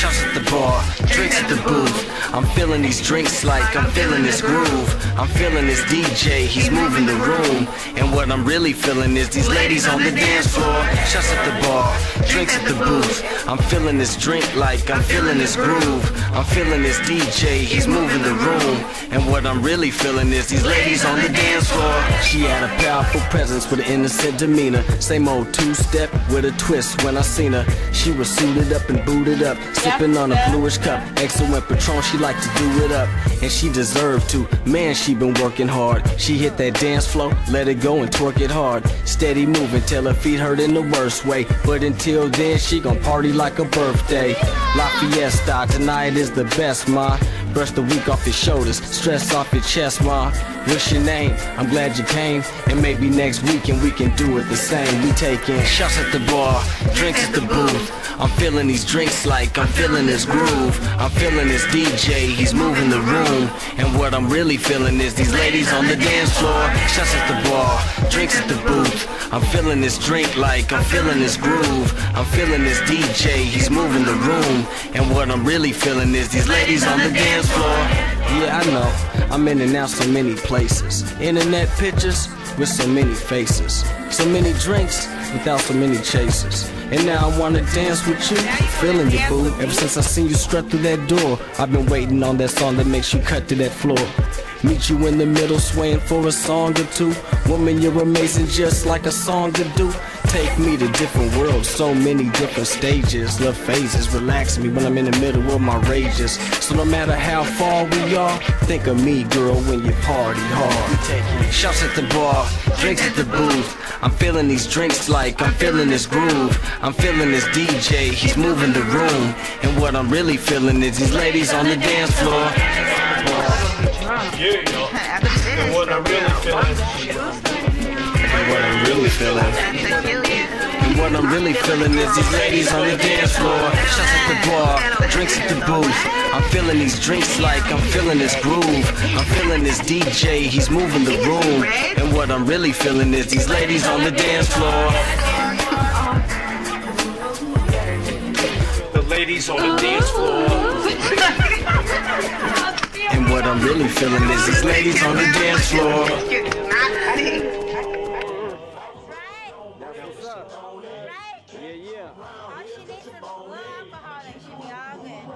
shots at the bar, drinks at the booth. I'm feeling these drinks like I'm feeling this groove. I'm feeling this DJ, he's moving the room. And what I'm really feeling is these ladies on the dance floor. Shots at the bar, drinks at the booth. I'm feeling this drink like I'm feeling this groove. I'm feeling this DJ, he's moving the room. And what I'm really feeling is these ladies on the dance floor. She had a powerful presence with an innocent demeanor. Same old two-step with a twist when I seen her. She was suited up and booted up, sipping on a bluish cup. Excellent Patron, she liked to do it up, and she deserved to. Man, she been working hard. She hit that dance floor, let it go and twerk it hard. Steady moving till her feet hurt in the worst way. But until then, she gon' party like a birthday. La Fiesta, tonight is the best, ma. Brush the week off your shoulders, stress off your chest, ma. What's your name? I'm glad you came. And maybe next weekend we can do it the same. We taking shots at the bar, drinks at the booth. I'm feeling these drinks like I'm feeling this groove. I'm feeling this DJ, he's moving the room. And what I'm really feeling is these ladies on the dance floor. Shots at the bar, drinks at the booth. I'm feeling this drink like I'm feeling this groove. I'm feeling this DJ, he's moving the room. And what I'm really feeling is these ladies on the dance floor. Yeah, I know, I'm in and out so many places. Internet pictures with so many faces. So many drinks without so many chasers. And now I wanna dance with you, feeling you, boo. Ever since I seen you strut through that door, I've been waiting on that song that makes you cut to that floor. Meet you in the middle, swaying for a song or two. Woman, you're amazing, just like a song to do. Take me to different worlds, so many different stages. Love phases, relax me when I'm in the middle of my rages. So no matter how far we are, think of me, girl, when you party hard. We taking shots at the bar, drinks at the booth. I'm feeling these drinks like I'm feeling this groove. I'm feeling this DJ, he's moving the room. And what I'm really feeling is these ladies on the dance floor. And what I'm really feeling. And what I'm really feeling. And what I'm really feeling is these ladies on the dance floor. Shots at the bar, drinks at the booth. I'm feeling these drinks like I'm feeling this groove. I'm feeling this DJ, he's moving the room. And what I'm really feeling is these ladies on the dance floor. The ladies on the dance floor. And what I'm really feeling is these ladies on the dance floor.